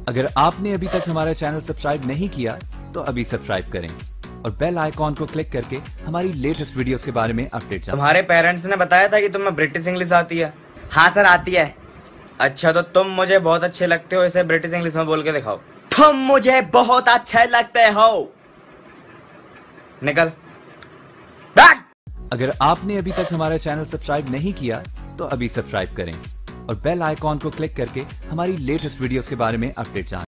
अगर आपने अभी तक हमारा चैनल सब्सक्राइब नहीं किया तो अभी सब्सक्राइब करें और बेल आइकॉन को क्लिक करके हमारी लेटेस्ट वीडियोस के बारे में अपडेट जानें। तुम्हारे पेरेंट्स ने बताया था कि तुम्हें ब्रिटिश इंग्लिश आती है? हाँ सर आती है। अच्छा तो तुम मुझे बहुत अच्छे लगते हो, इसे ब्रिटिश इंग्लिश में बोल के दिखाओ। तुम मुझे बहुत अच्छे लगते हो। निकल बैक। अगर आपने अभी तक हमारा चैनल सब्सक्राइब नहीं किया तो अभी सब्सक्राइब करें और बेल आइकॉन को क्लिक करके हमारी लेटेस्ट वीडियोस के बारे में अपडेट जानें।